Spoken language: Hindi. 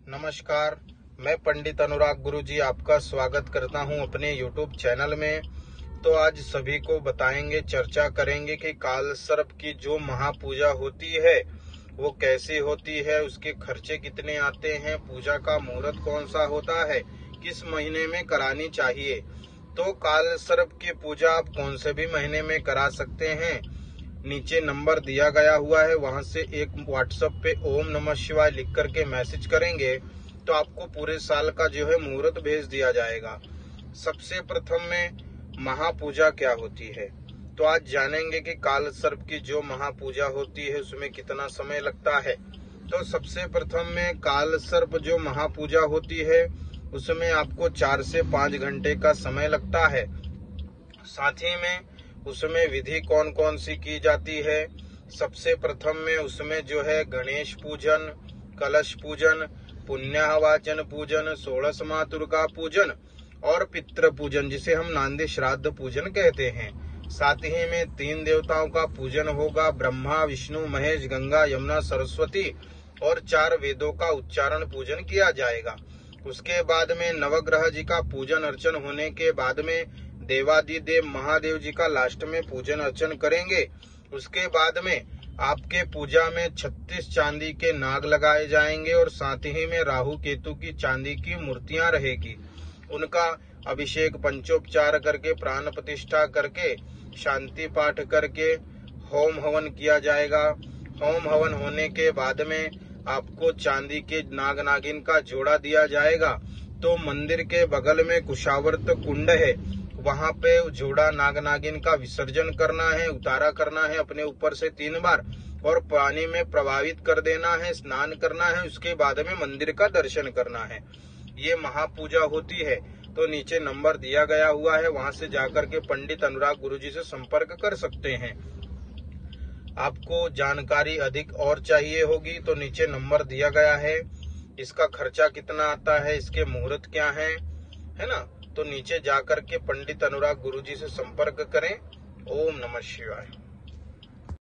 नमस्कार, मैं पंडित अनुराग गुरुजी आपका स्वागत करता हूं अपने YouTube चैनल में। तो आज सभी को बताएंगे, चर्चा करेंगे कि काल सर्प की जो महापूजा होती है वो कैसी होती है, उसके खर्चे कितने आते हैं, पूजा का मुहूर्त कौन सा होता है, किस महीने में करानी चाहिए। तो काल सर्प की पूजा आप कौन से भी महीने में करा सकते हैं। नीचे नंबर दिया गया हुआ है, वहां से एक व्हाट्सएप पे ओम नमः शिवाय लिख करके मैसेज करेंगे तो आपको पूरे साल का जो है मुहूर्त भेज दिया जाएगा। सबसे प्रथम में महापूजा क्या होती है, तो आज जानेंगे कि काल सर्प की जो महापूजा होती है उसमें कितना समय लगता है। तो सबसे प्रथम में काल सर्प जो महापूजा होती है उसमें आपको 4 से 5 घंटे का समय लगता है। साथ ही में उसमें विधि कौन कौन सी की जाती है। सबसे प्रथम में उसमें जो है गणेश पूजन, कलश पूजन, पुण्याहवाचन पूजन, 16 मातुर्गा पूजन और पितृ पूजन, जिसे हम नांदी श्राद्ध पूजन कहते हैं। साथ ही में 3 देवताओं का पूजन होगा, ब्रह्मा, विष्णु, महेश, गंगा, यमुना, सरस्वती, और 4 वेदों का उच्चारण पूजन किया जाएगा। उसके बाद में नवग्रह जी का पूजन अर्चन होने के बाद में देवादिदेव महादेव जी का लास्ट में पूजन अर्चन करेंगे। उसके बाद में आपके पूजा में 36 चांदी के नाग लगाए जाएंगे और साथ ही में राहु केतु की चांदी की मूर्तियां रहेगी। उनका अभिषेक पंचोपचार करके, प्राण प्रतिष्ठा करके, शांति पाठ करके होम हवन किया जाएगा। होम हवन होने के बाद में आपको चांदी के नाग नागिन का जोड़ा दिया जाएगा। तो मंदिर के बगल में कुशावर्त कुंड है, वहां पे जोड़ा नाग नागिन का विसर्जन करना है, उतारा करना है अपने ऊपर से 3 बार और पानी में प्रवाहित कर देना है, स्नान करना है। उसके बाद में मंदिर का दर्शन करना है। ये महापूजा होती है। तो नीचे नंबर दिया गया हुआ है, वहां से जाकर के पंडित अनुराग गुरुजी से संपर्क कर सकते हैं। आपको जानकारी अधिक और चाहिए होगी तो नीचे नंबर दिया गया है। इसका खर्चा कितना आता है, इसके मुहूर्त क्या है ना। तो नीचे जाकर के पंडित अनुराग गुरुजी से संपर्क करें। ओम नमः शिवाय।